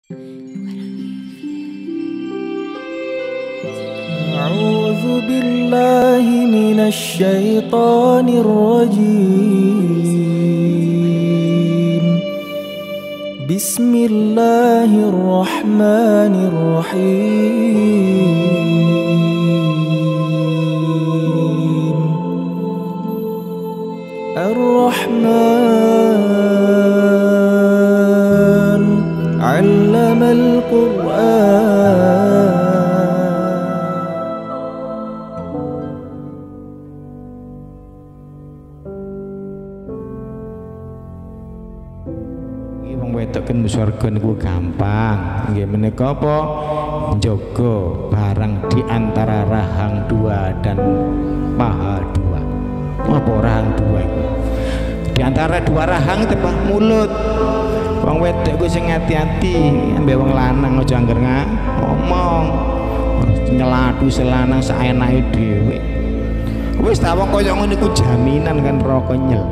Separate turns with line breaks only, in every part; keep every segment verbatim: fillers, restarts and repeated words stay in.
أعوذ بالله من الشيطان الرجيم. بسم الله الرحمن الرحيم. الرحمن علم القرآن.
Wedok surga niku gampang, nggih menika apa njaga barang di antara rahang dua dan paha dua. Apa rahang dua itu? Di antara dua rahang tepah mulut. Wong wedok ku sing ati-ati, ambek wong lanang aja angger ngomong. Nyeladu selanang saenake dhewe. Wis ta wong kaya ngono iku jaminan kan roko nyel.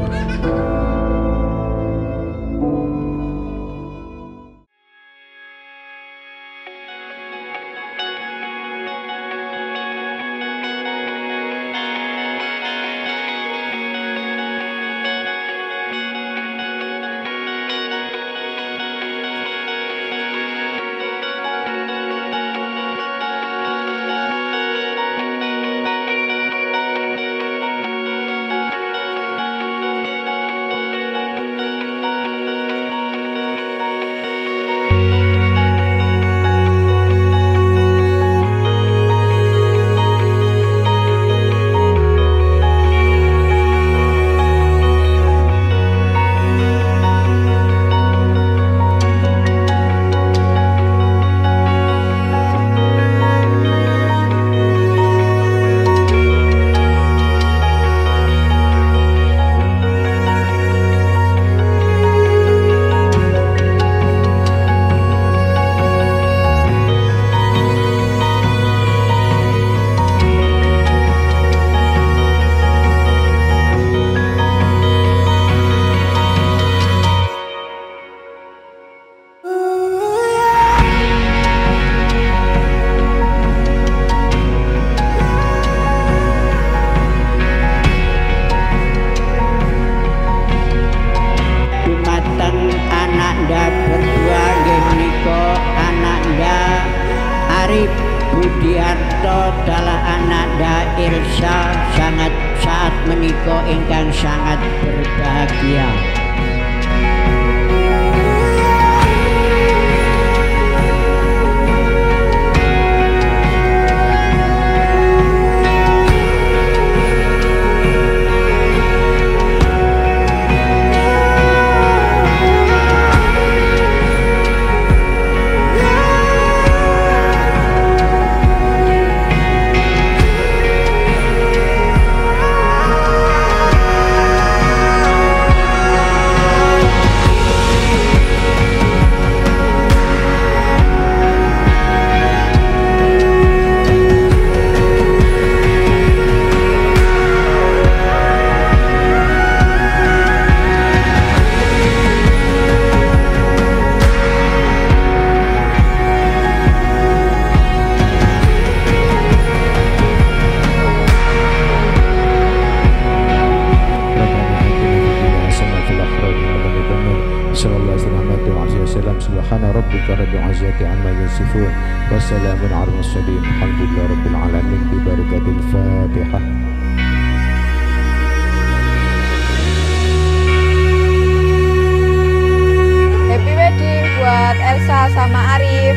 Budiarto adalah anak Dairsa sangat saat menikah ingkang sangat berbahagia.
Subhana rabbika rabbil izzati amma yasifun wa salamun alal mursalin alhamdulillahi rabbil alamin bi barakatil Fatihah.
Happy wedding buat Elsa sama Arif.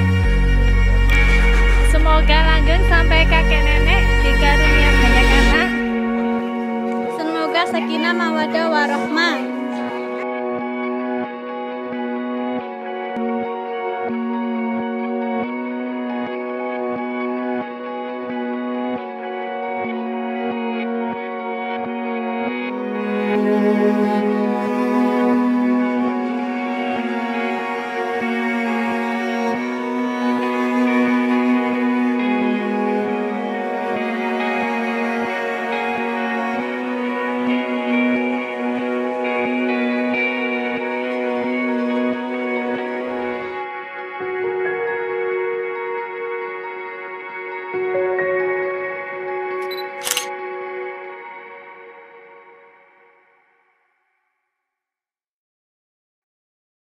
Semoga langgeng sampai kakek nenek dikarunia banyak anak. Semoga sakinah mawaddah warahmah. Amin.